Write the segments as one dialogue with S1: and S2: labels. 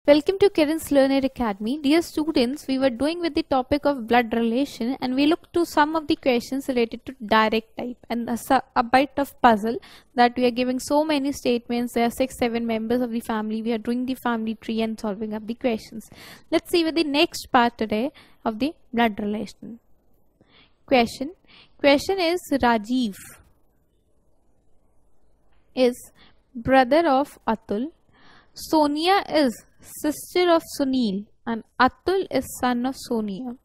S1: Welcome to Kiran's Learner Academy. Dear students, we were doing with the topic of blood relation and we looked to some of the questions related to direct type and a bit of puzzle that we are giving so many statements. There are 6-7 members of the family. We are doing the family tree and solving up the questions. Let's see with the next part today of the blood relation. Question is Rajiv is brother of Atul. Sonia is sister of Sunil and Atul is son of Sonia.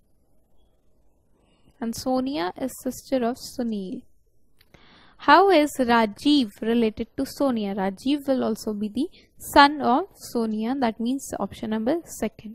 S1: And Sonia is sister of Sunil. How is Rajiv related to Sonia? Rajiv will also be the son of Sonia. That means option number 2.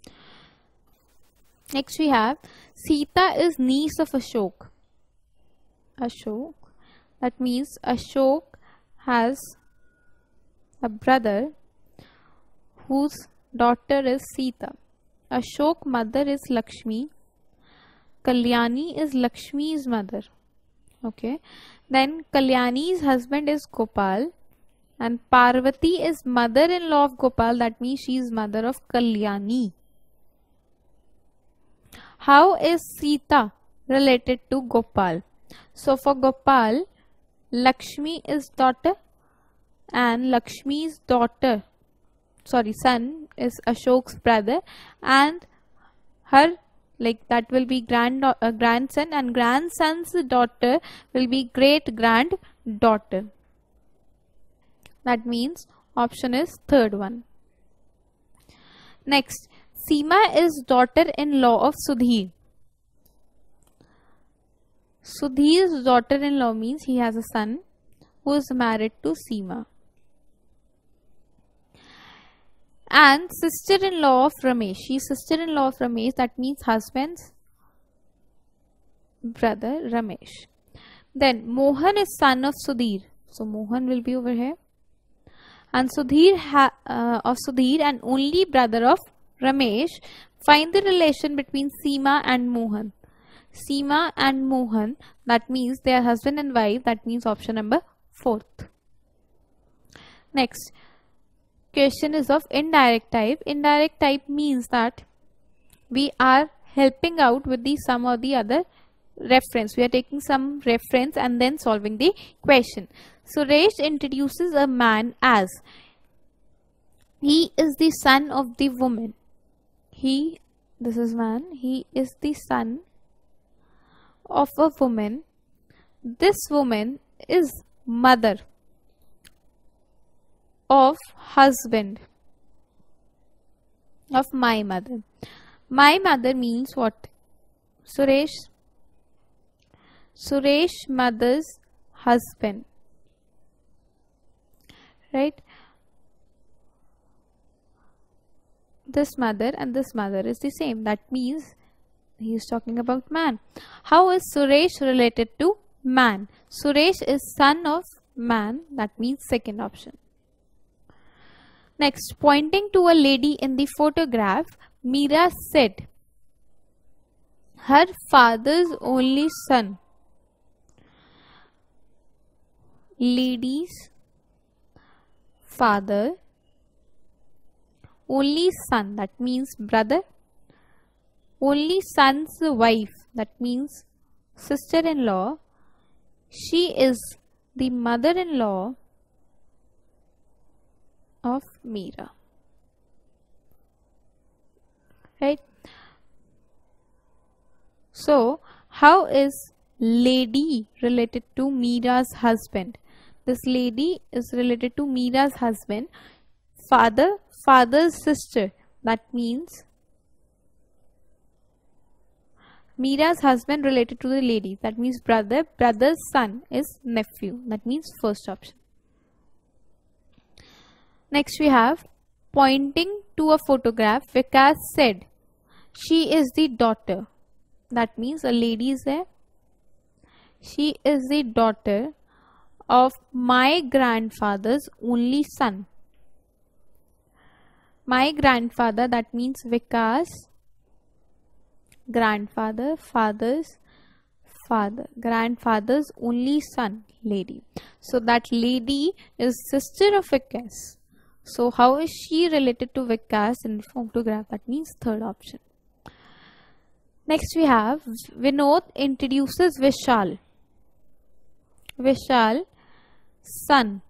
S1: Next we have Sita is niece of Ashok. Ashok. That means Ashok has a brother whose daughter is Sita. Ashok's mother is Lakshmi. Kalyani is Lakshmi's mother. Okay. Then Kalyani's husband is Gopal. And Parvati is mother-in-law of Gopal. That means she is mother of Kalyani. How is Sita related to Gopal? So for Gopal, Lakshmi is daughter and Lakshmi's son is Ashok's brother and her that will be grandson and grandson's daughter will be great granddaughter. That means option is 3rd one. Next, Seema is daughter-in-law of Sudhir. Sudhir's daughter-in-law means he has a son who is married to Seema. And sister-in-law of Ramesh. She is sister-in-law of Ramesh. That means husband's brother Ramesh. Then Mohan is son of Sudhir. So Mohan will be over here. And Sudhir of Sudhir and only brother of Ramesh. Find the relation between Seema and Mohan. Seema and Mohan. That means they are husband and wife. That means option number 4th. Next. Question is of indirect type. Indirect type means that we are helping out with the some or the other reference. We are taking some reference and then solving the question. Suresh introduces a man as he is the son of the woman. This is man. He is the son of a woman. This woman is mother of husband of my mother. My mother means what? Suresh mother's husband. Right? This mother and this mother is the same. That means he is talking about man. How is Suresh related to man? Suresh is son of man. That means 2nd option. Next, pointing to a lady in the photograph, Meera said, her father's only son. Lady's father, only son, that means brother. Only son's wife, that means sister-in-law. She is the mother-in-law of Meera. Right? So, how is lady related to Meera's husband? This lady is related to Meera's husband. Father's sister. That means Meera's husband related to the lady. That means brother's son is nephew. That means 1st option. Next we have pointing to a photograph. Vikas said she is the daughter. That means a lady is there. She is the daughter of my grandfather's only son. My grandfather, that means Vikas, grandfather, father's father, grandfather's only son, lady. So that lady is sister of Vikas. So how is she related to Vikas in the photograph? That means third option. Next we have Vinod introduces Vishal. Vishal, son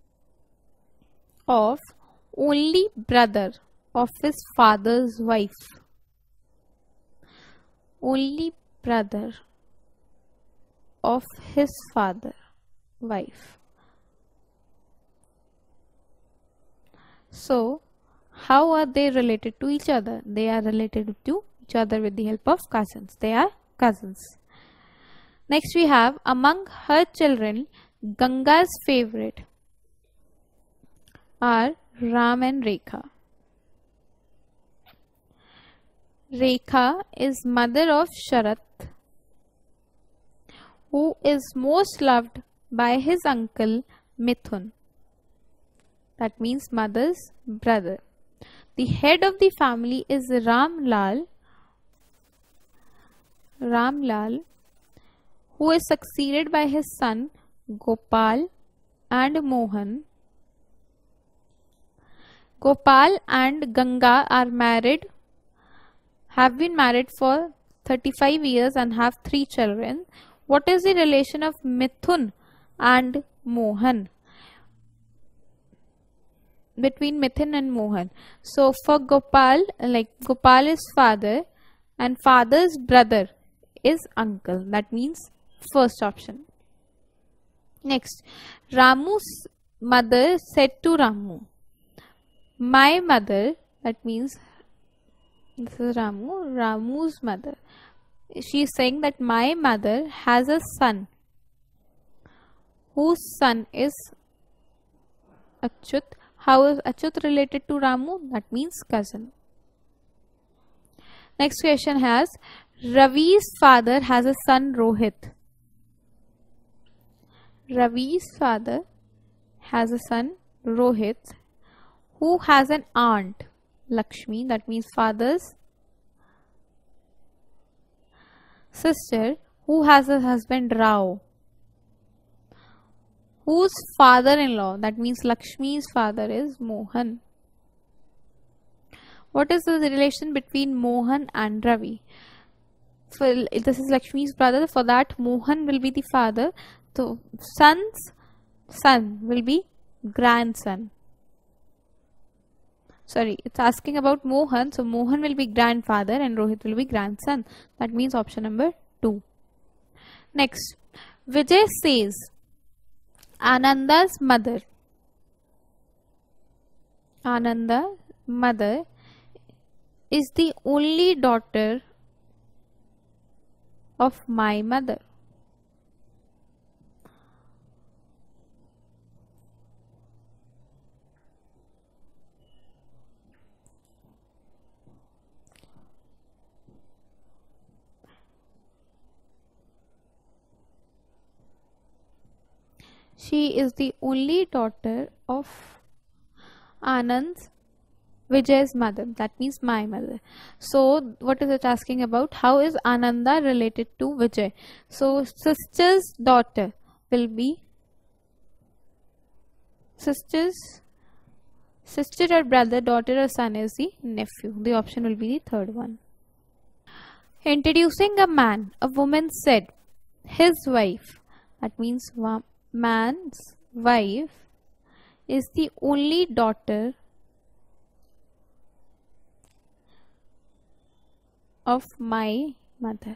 S1: of only brother of his father's wife. Only brother of his father wife. So how are they related to each other? They are related to each other with the help of cousins. They are cousins. Next we have among her children, Ganga's favorite are Ram and Rekha. Rekha is mother of Sharat, who is most loved by his uncle Mithun. That means mother's brother. The head of the family is Ram Lal, who is succeeded by his son Gopal and Mohan. Gopal and Ganga are married, have been married for 35 years and have 3 children. What is the relation of Mithun and Mohan? Between Mithun and Mohan. So for Gopal, Gopal is father and father's brother is uncle. That means first option. Next, Ramu's mother said to Ramu, my mother, that means this is Ramu's mother. She is saying that my mother has a son whose son is Achyut. How is Achyut related to Ramu? That means cousin. Next question has Ravi's father has a son Rohit. Ravi's father has a son Rohit who has an aunt Lakshmi, that means father's sister, who has a husband Rao, whose father-in-law, that means Lakshmi's father, is Mohan. What is the relation between Mohan and Ravi? This is Lakshmi's brother. For that, Mohan will be the father. So son's son will be grandson. Sorry, it's asking about Mohan. So Mohan will be grandfather and Rohit will be grandson. That means option number 2. Next, Vijay says Ananda's mother. Ananda's mother is the only daughter of my mother. She is the only daughter of Anand's, Vijay's mother. That means my mother. So what is it asking about? How is Ananda related to Vijay? So sister's daughter will be sister or brother, daughter or son is the nephew. The option will be the third one. Introducing a man, a woman said, his wife. That means man's wife is the only daughter of my mother.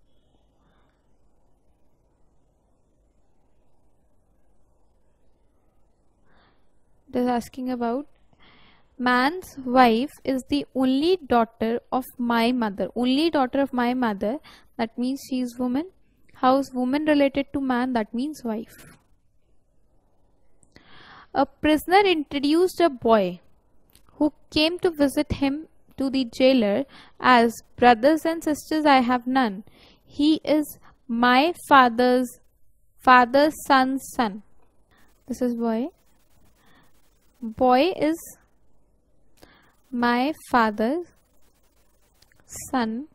S1: It is asking about man's wife is the only daughter of my mother. Only daughter of my mother. That means she is woman. How is woman related to man? That means wife. A prisoner introduced a boy who came to visit him to the jailer as brothers and sisters I have none. He is my father's son's son. This is boy. Boy is my father's son.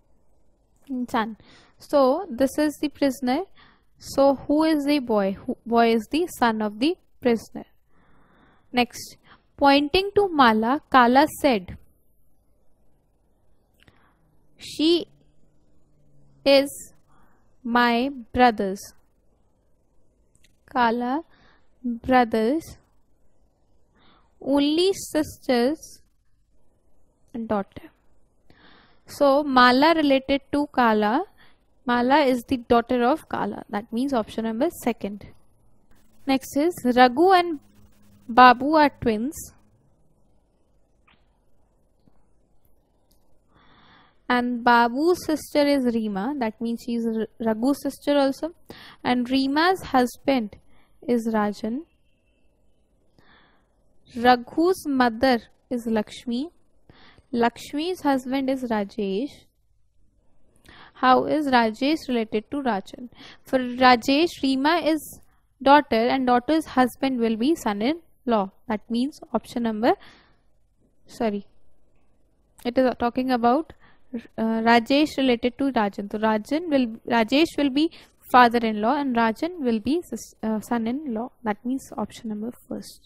S1: So this is the prisoner. So who is the boy? Boy is the son of the prisoner. Next, Pointing to Mala, Kala said, "She is my brother's." Kala, brothers, only sister's daughter. So Mala related to Kala. Mala is the daughter of Kala. That means option number second. Next is Raghu and Babu are twins. And Babu's sister is Reema. That means she is Raghu's sister also. And Reema's husband is Rajan. Raghu's mother is Lakshmi. Lakshmi's husband is Rajesh. How is Rajesh related to Rajan? For Rajesh, Reema is daughter and daughter's husband will be son-in-law. That means option number, it is talking about Rajesh related to Rajan. So Rajesh will be father-in-law and Rajan will be son-in-law. That means option number first.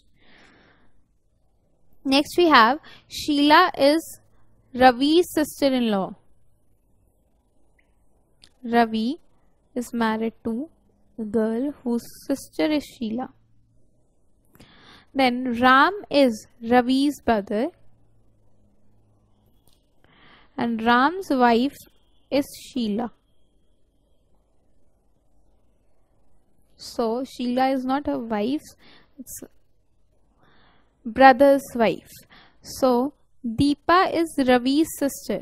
S1: Next we have Sheila is Ravi's sister-in-law. Ravi is married to a girl whose sister is Sheila. Then Ram is Ravi's brother. And Ram's wife is Sheila. So Sheila is not a wife, it's brother's wife. So Deepa is Ravi's sister.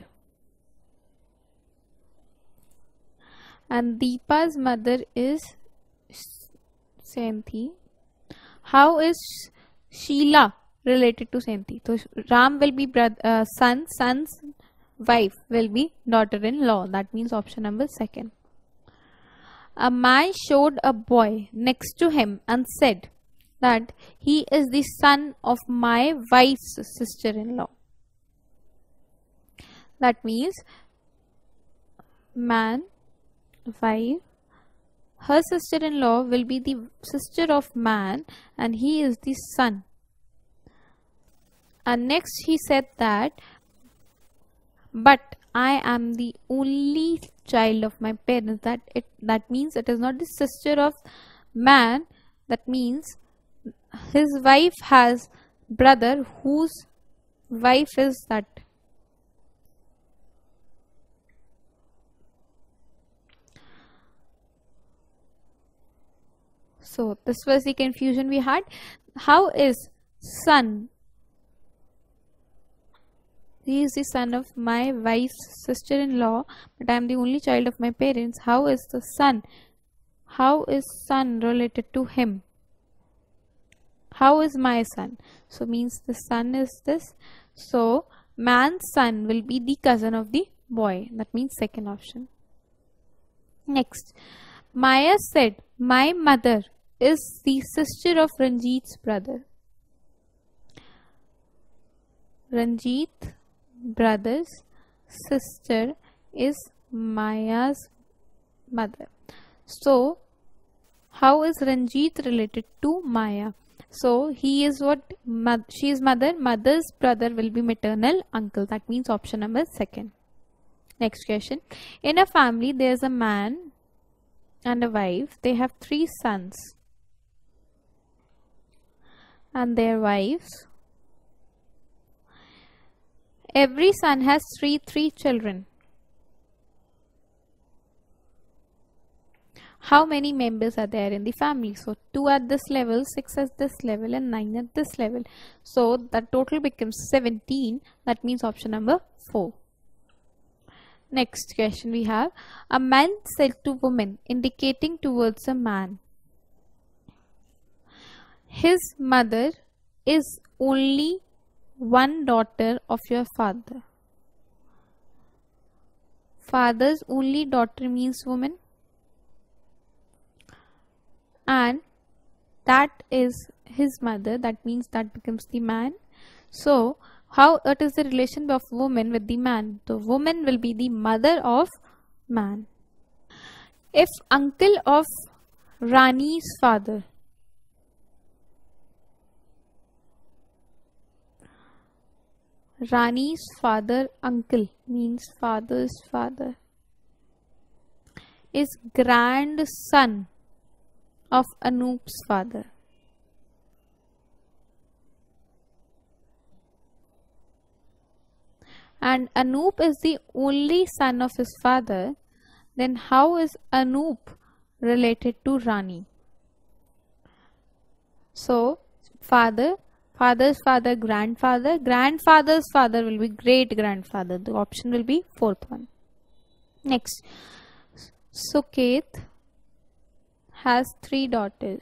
S1: And Deepa's mother is Senthi. How is Sheila related to Senthi? So Ram will be son, son's wife will be daughter-in-law. That means option number second. A man showed a boy next to him and said that he is the son of my wife's sister-in-law. That means man, wife, her sister-in-law will be the sister of man and he is the son. And next he said that, but I am the only child of my parents. That means it is not the sister of man. That means his wife has brother whose wife is that. So this was the confusion we had. How is son? He is the son of my wife's sister-in-law, but I am the only child of my parents. How is the son? How is son related to him? How is my son? So means the son is this. So man's son will be the cousin of the boy. That means second option. Next, Maya said, my mother is the sister of Ranjit's brother. Ranjit brother's sister is Maya's mother. So how is Ranjit related to Maya? So he is what? She is mother. Mother's brother will be maternal uncle. That means option number second. Next question. In a family there is a man and a wife. They have 3 sons and their wives. Every son has three children. How many members are there in the family? So 2 at this level, 6 at this level and 9 at this level. So the total becomes 17. That means option number 4. Next question we have. A man said to woman, indicating towards a man, his mother is only one daughter of your father. Father's only daughter means woman, and that is his mother. That means that becomes the man. So how it is the relation of woman with the man? The woman will be the mother of man. If uncle of Rani's father Rani's father, uncle, means father's father, is grandson of Anoop's father. And Anoop is the only son of his father, then how is Anoop related to Rani? So, father, father's father, grandfather, grandfather's father will be great grandfather. The option will be fourth one. Next, Suket has 3 daughters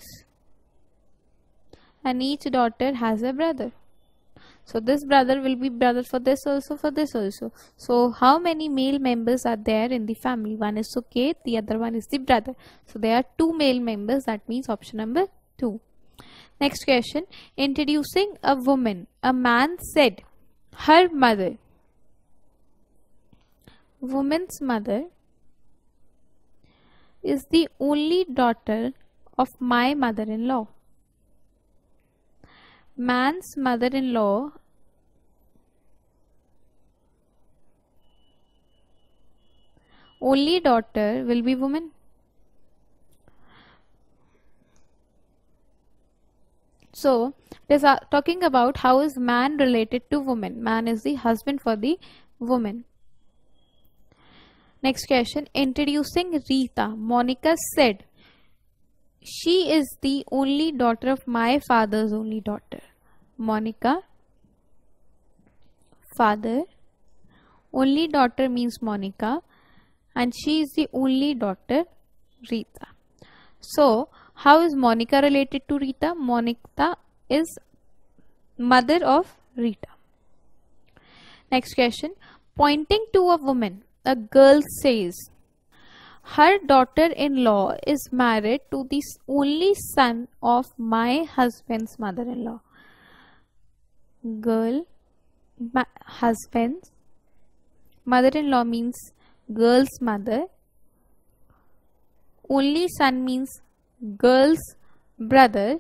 S1: and each daughter has a brother. So this brother will be brother for this also, for this also. So how many male members are there in the family? One is Suket, the other one is the brother. So there are 2 male members. That means option number 2. Next question. Introducing a woman. A man said, her mother. Woman's mother is the only daughter of my mother-in-law. Man's mother-in-law only daughter will be woman. So it is talking about how is man related to woman. Man is the husband for the woman. Next question. Introducing Rita. Monica said, she is the only daughter of my father's only daughter. Monica, father, only daughter means Monica, and she is the only daughter, Rita. So, how is Monica related to Rita? Monica is mother of Rita. Next question. Pointing to a woman, a girl says, her daughter-in-law is married to the only son of my husband's mother-in-law. Girl, husband, mother-in-law means girl's mother. Only son means girl's brother.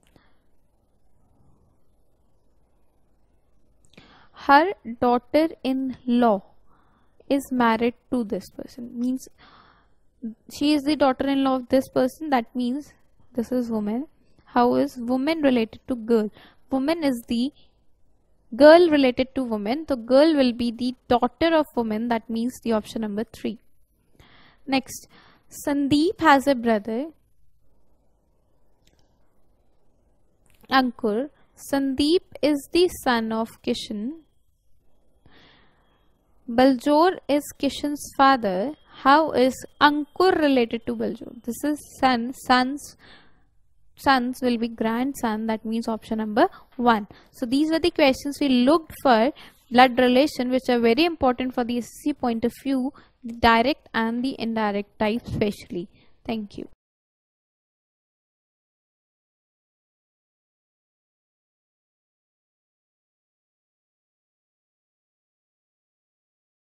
S1: Her daughter-in-law is married to this person. Means she is the daughter-in-law of this person. That means this is woman. How is woman related to girl? Woman is the girl related to woman. So girl will be the daughter of woman. That means the option number 3. Next, Sandeep has a brother, Ankur. Sandeep is the son of Kishan. Baljor is Kishan's father. How is Ankur related to Baljor? This is son. Sons will be grandson. That means option number 1. So these were the questions we looked for blood relation, which are very important for the SSC point of view, the direct and the indirect type especially. Thank you.